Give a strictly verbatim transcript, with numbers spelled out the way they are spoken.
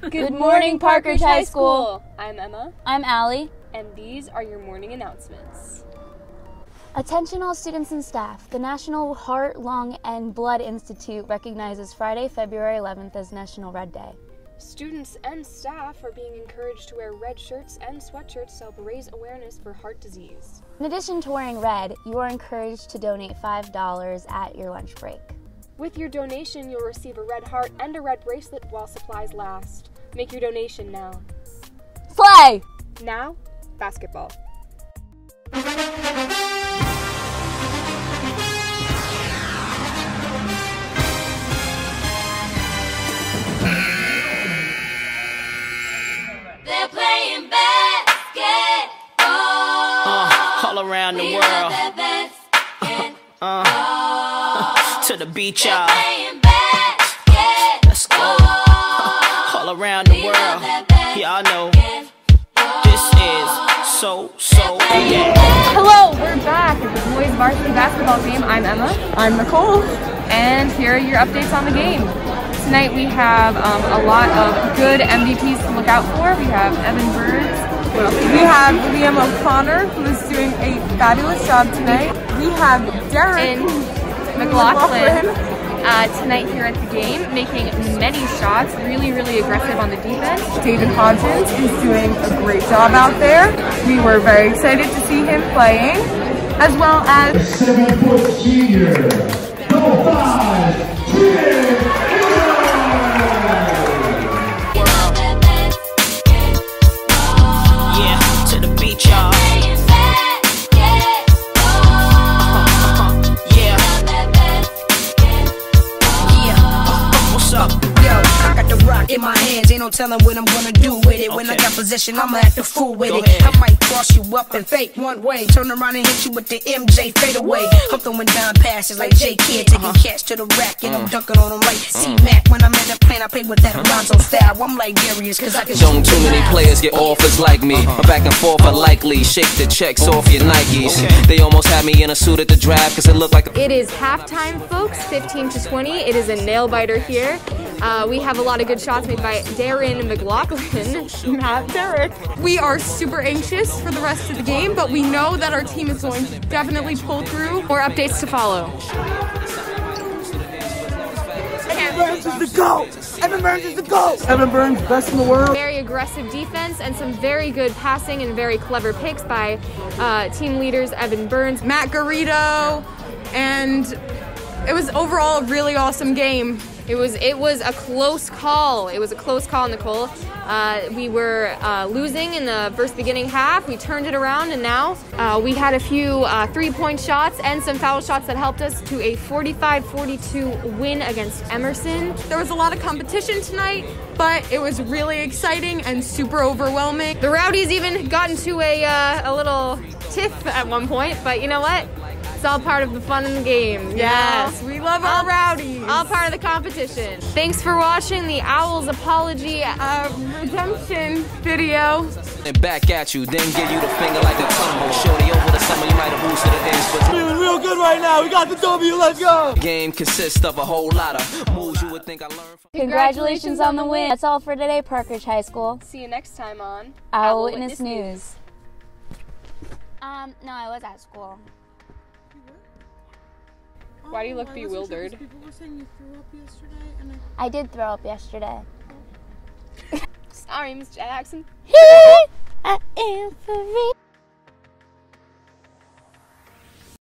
Good morning, Parkridge High School. I'm Emma. I'm Allie. And these are your morning announcements. Attention all students and staff. The National Heart, Lung, and Blood Institute recognizes Friday, February eleventh as National Red Day. Students and staff are being encouraged to wear red shirts and sweatshirts to help raise awareness for heart disease. In addition to wearing red, you are encouraged to donate five dollars at your lunch break. With your donation, you'll receive a red heart and a red bracelet while supplies last. Make your donation now. Slay! Now, basketball. They're playing basketball. Uh, all around the we world. love that basketball. Uh, to the beach, y'all. Playing basketball. Let's go. Uh, all around the world. Y'all know this is so, so, yeah. Hello, we're back at the boys varsity basketball game. I'm Emma. I'm Nicole. And here are your updates on the game. Tonight we have um, a lot of good M V Ps to look out for. We have Evan Burns. We have Liam O'Connor, who is doing a fabulous job tonight. We have Derek and McLaughlin uh, tonight here at the game, making many shots, really, really aggressive on the defense. David Hodgins is doing a great job out there. We were very excited to see him playing, as well as seven-foot senior, number five, Trin. Yeah, to the beach, y'all. In my hands, ain't no telling what I'm gonna do with it. When okay. I got possession, I'ma act a fool with Go it. Ahead. I might cross you up and fake one way, turn around and hit you with the M J fade away. I'm throwing down passes like J Kidd, taking uh-huh. cats to the rack and uh-huh. I'm dunking on them like uh-huh. C-Mac. When I'm in the plane, I play with that Alonzo style. I'm like Darius, cause I can Don't too many players get offers like me. Uh-huh. Back and forth are likely. Shake the checks uh-huh. off your Nikes. Okay. They almost had me in a suit at the draft cause it looked like a It is halftime, folks, fifteen to twenty. It is a nail biter here. Uh, we have a lot of good shots made by Darren McLaughlin, not Derek. We are super anxious for the rest of the game, but we know that our team is going to definitely pull through. More updates to follow. Evan Burns is the GOAT! Evan Burns is the GOAT! Evan Burns, best in the world. Very aggressive defense and some very good passing and very clever picks by uh, team leaders Evan Burns, Matt Garrido, and it was overall a really awesome game. It was it was a close call. It was a close call, Nicole. Uh, we were uh, losing in the first beginning half. We turned it around, and now uh, we had a few uh, three-point shots and some foul shots that helped us to a forty-five forty-two win against Emerson. There was a lot of competition tonight, but it was really exciting and super overwhelming. The Rowdies even got into a, uh, a little tiff at one point, but you know what? It's all part of the fun in the game. Yes, we love our all, Rowdies. All part of the competition. Thanks for watching the Owls Apology uh, Redemption video. And back at you, then give you the finger like a tumble. Shorty over the summer, you might have boosted the ends, but feeling real good right now. We got the W. Let's go. Game consists of a whole lot of moves you would think I learned from. Congratulations on the win. That's all for today, Parkridge High School. See you next time on Owl Witness News. Um, no, I was at school. Why do you look bewildered? People were saying you threw up yesterday, and I... I did throw up yesterday. Sorry, Miss Jackson. I am for real.